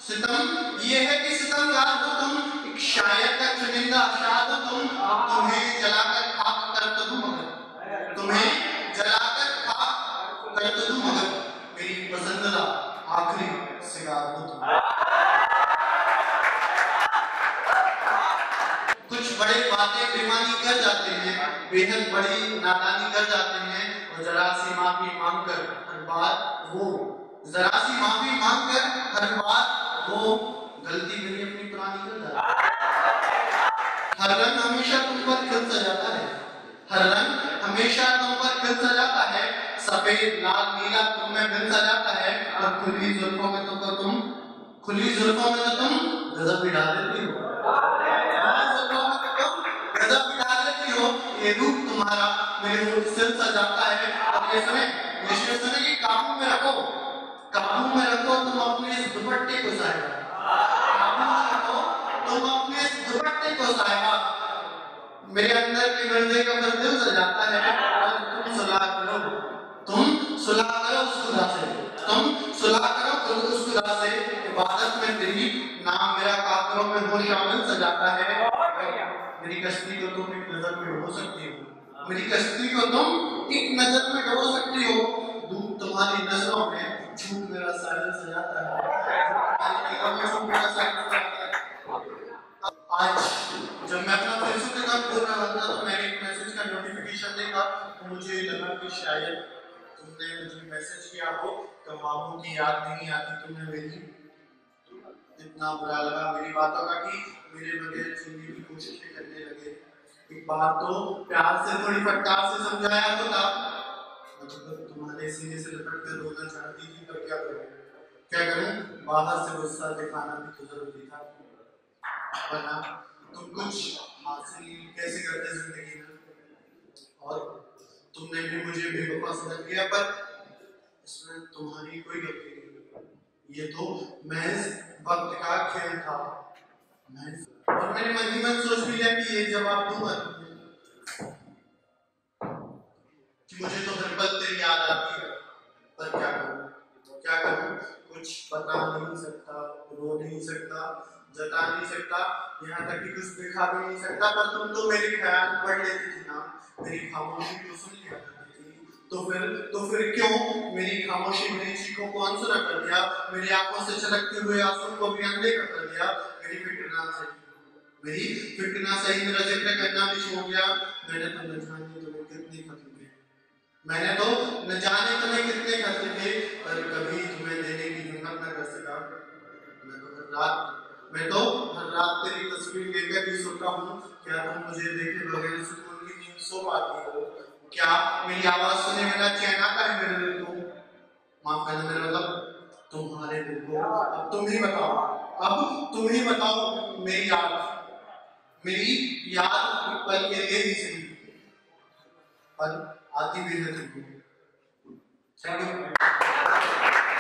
सितम ये है कि सितमगार हो तुम, एक शायर का चुनिंदा शाद हो तुम, तुम्हें जलाकर खाक कर तो दूं मगर, तुम्हें जलाकर खाक कर तो दूं मगर, मेरी पसंदीदा आखिरी सिगार हो तुम। कुछ बड़े बातें बेईमानी कर जाते हैं, बेहद बड़ी नादानी कर जाते हैं, और जरा सी माफी मांगकर हर बार वो, जरा सी माफी मांगकर हर बार वो गलती मेरी अपनी पुरानी कर जाता है। हर रंग हमेशा तुम पर खिल सा जाता है, हर रंग हमेशा तुम पर खिल सा जाता है, सफेद लाल नीला तुम में मिल सा जाता है, और खुली जुल्फों में तो तुम, खुली जुल्फों में तो तुम गजब भी डाल देती हो, गजब भी डाल देती हो। ये रूप तुम्हारा मेरे मुंह सिल सा जाता है, और ये सुने कि काबू में रखो, काबू में रखो तुम अपने इस दुपट्टे को साहिबा, काबू में रखो तुम अपने इस दुपट्टे को साहिबा, मेरे अंदर के गर्दे का दिल सा जाता है, और तुम सुलह करो, तुम सुलह करो उस खुदा से, तुम सुलह करो उस खुदा से, इबादत में तेरी नाम मेरा काफिरों में हो शामिल सा जाता है। मेरी कश्ती को तुम एक नजर में डुबो सकती हो, मेरी कश्ती को तुम एक नजर में डुबो सकती हो, धूप तुम्हारी नजरों में झूठ मेरा साहिल सा जाता है, झूठ मेरा साहिल सा जाता है। आज जब मैं अपना फेसबुक अकाउंट खोल रहा था तो मैंने एक मैसेज का नोटिफिकेशन देखा, तो मुझे लगा कि शायद तुमने मुझे मैसेज किया हो, तो मामू की याद नहीं आती तुम्हें मेरी, इतना बुरा लगा मेरी बातों का कि मेरे बगैर जीने की कोशिशें करने लगे। एक बार तो प्यार से थोड़ी फटकार से समझाया तो था, मतलब तुम्हारे सीने से लपट कर रोना चाहती थी, तो क्या करूं, क्या करूं, बाहर से गुस्सा दिखाना भी तो जरूरी था, वरना तुम कुछ हासिल कैसे करते जिंदगी में, और तुमने भी मुझे बेवफा समझ लिया, पर इसमें तुम्हारी कोई गलती नहीं, ये तो महज वक्त का खेल था, और मैंने मन ही मन सोच भी लिया कि ये जवाब दूंगा कि मुझे तो हर पल तेरी याद आती है, पर क्या करूं, क्या करूं, कुछ बता नहीं सकता, रो नहीं सकता, जता नहीं सकता, यहाँ तक कि कुछ दिखा भी नहीं सकता, पर तुम तो मेरे ख्याल पढ़ लेती थी ना, मेरी खामोशी को सुन लिया करती थी, तो फिर क्यों मेरी खामोशी मेरी चीखों को अनसुना कर दिया, मेरी आंखों से छलकते हुए आंसू को भी अनदेखा कर दिया, मेरी फिक्र ना सही मेरा जिक्र करना भी छोड़ दिया। मैंने तो न जाने तुम्हें कितने खत लिखे, मैंने तो न जाने तुम्हें कितने खत लिखे, पर कभी तुम्हें देने की हिम्मत न कर सका। मैं तो हर रात तेरी तस्वीर लेकर भी सोता हूँ, क्या तुम मुझे देखे बगैर सुकून की नींद सो पाती हो, क्या मेरी आवाज सुने बिना चैन आता है मेरे दिल को, माफ करना मेरा मतलब तुम्हारे दिल को। अब तुम ही बताओ मेरी याद पल के लिए ही सही, पर आती भी है तुमको।